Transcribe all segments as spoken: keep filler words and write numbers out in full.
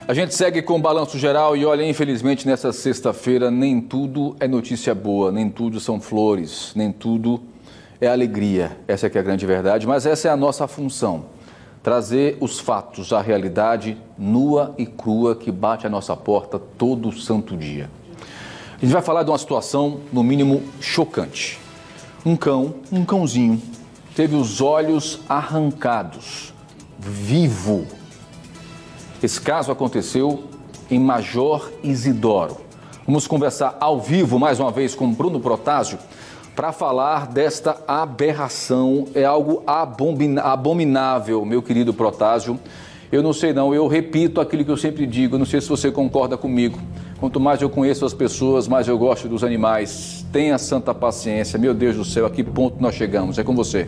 A gente segue com o balanço geral e olha, infelizmente nessa sexta-feira nem tudo é notícia boa, nem tudo são flores, nem tudo é alegria. Essa é que é a grande verdade, mas essa é a nossa função, trazer os fatos, a realidade nua e crua que bate à nossa porta todo santo dia. A gente vai falar de uma situação no mínimo chocante. Um cão, um cãozinho, teve os olhos arrancados, vivo. Esse caso aconteceu em Major Izidoro. Vamos conversar ao vivo mais uma vez com Bruno Protásio para falar desta aberração. É algo abominável, meu querido Protásio. Eu não sei não, eu repito aquilo que eu sempre digo, não sei se você concorda comigo. Quanto mais eu conheço as pessoas, mais eu gosto dos animais. Tenha santa paciência. Meu Deus do céu, a que ponto nós chegamos? É com você.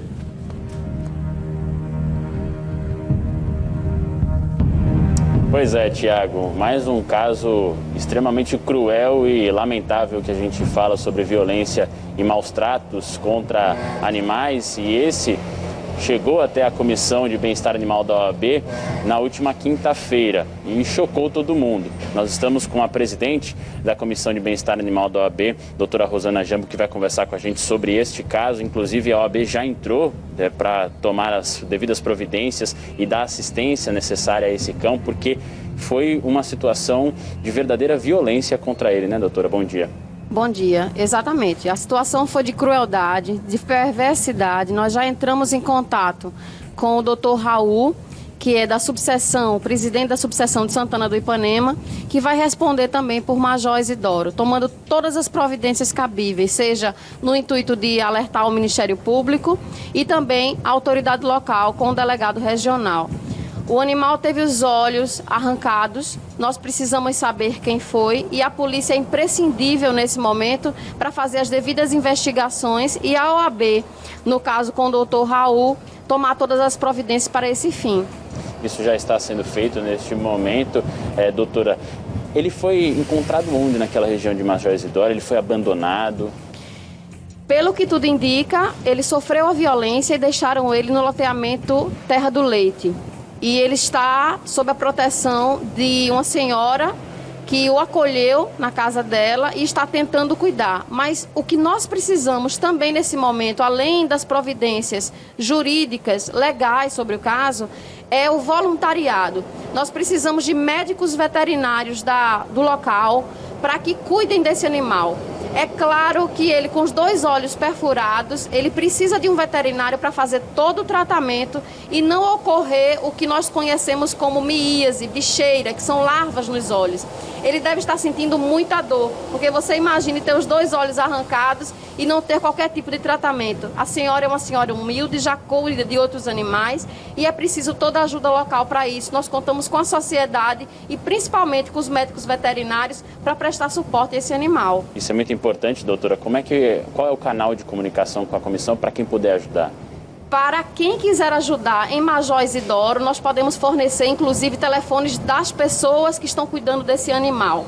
Pois é, Tiago, mais um caso extremamente cruel e lamentável que a gente fala sobre violência e maus tratos contra animais, e esse chegou até a Comissão de Bem-Estar Animal da O A B na última quinta-feira e chocou todo mundo. Nós estamos com a presidente da Comissão de Bem-Estar Animal da O A B, doutora Rosana Jambo, que vai conversar com a gente sobre este caso. Inclusive, a O A B já entrou é, para tomar as devidas providências e dar assistência necessária a esse cão, porque foi uma situação de verdadeira violência contra ele, né, doutora? Bom dia. Bom dia, exatamente. A situação foi de crueldade, de perversidade. Nós já entramos em contato com o doutor Raul, que é da subseção, presidente da subseção de Santana do Ipanema, que vai responder também por Major Izidoro, tomando todas as providências cabíveis, seja no intuito de alertar o Ministério Público e também a autoridade local com o delegado regional. O animal teve os olhos arrancados, nós precisamos saber quem foi e a polícia é imprescindível nesse momento para fazer as devidas investigações e a O A B, no caso com o doutor Raul, tomar todas as providências para esse fim. Isso já está sendo feito neste momento, é, doutora. Ele foi encontrado onde naquela região de Major Izidoro? Ele foi abandonado? Pelo que tudo indica, ele sofreu a violência e deixaram ele no loteamento Terra do Leite. E ele está sob a proteção de uma senhora que o acolheu na casa dela e está tentando cuidar. Mas o que nós precisamos também nesse momento, além das providências jurídicas, legais sobre o caso, é o voluntariado. Nós precisamos de médicos veterinários da, do local para que cuidem desse animal. É claro que ele, com os dois olhos perfurados, ele precisa de um veterinário para fazer todo o tratamento e não ocorrer o que nós conhecemos como miíase, bicheira, que são larvas nos olhos. Ele deve estar sentindo muita dor, porque você imagine ter os dois olhos arrancados e não ter qualquer tipo de tratamento. A senhora é uma senhora humilde, já cuida de outros animais e é preciso toda a ajuda local para isso. Nós contamos com a sociedade e principalmente com os médicos veterinários para prestar suporte a esse animal. Isso é muito importante, doutora. Como é que, qual é o canal de comunicação com a comissão para quem puder ajudar? Para quem quiser ajudar em Major Izidoro, nós podemos fornecer, inclusive, telefones das pessoas que estão cuidando desse animal.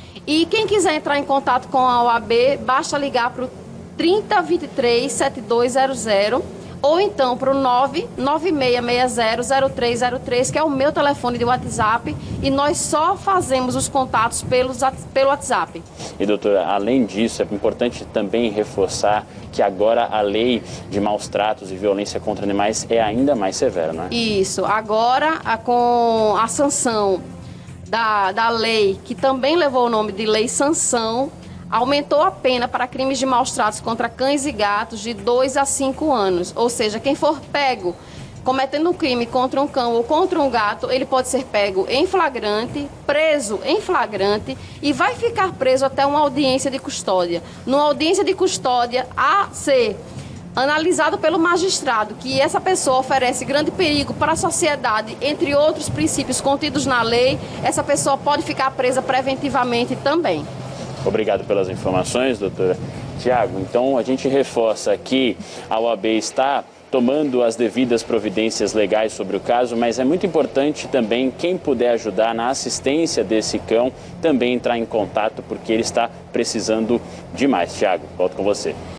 E quem quiser entrar em contato com a O A B, basta ligar para o trinta, vinte e três, setenta e dois zero zero ou então para o nove nove seis seis zero, zero três zero três, que é o meu telefone de WhatsApp, e nós só fazemos os contatos pelos, pelo WhatsApp. E, doutora, além disso, é importante também reforçar que agora a lei de maus tratos e violência contra animais é ainda mais severa, não é? Isso. Agora, com a sanção da, da lei, que também levou o nome de Lei Sanção, aumentou a pena para crimes de maus tratos contra cães e gatos de dois a cinco anos. Ou seja, quem for pego cometendo um crime contra um cão ou contra um gato, ele pode ser pego em flagrante, preso em flagrante e vai ficar preso até uma audiência de custódia. Numa audiência de custódia a ser analisado pelo magistrado que essa pessoa oferece grande perigo para a sociedade, entre outros princípios contidos na lei, essa pessoa pode ficar presa preventivamente também. Obrigado pelas informações, doutora. Tiago, então a gente reforça que a O A B está tomando as devidas providências legais sobre o caso, mas é muito importante também quem puder ajudar na assistência desse cão também entrar em contato, porque ele está precisando demais. Tiago, volto com você.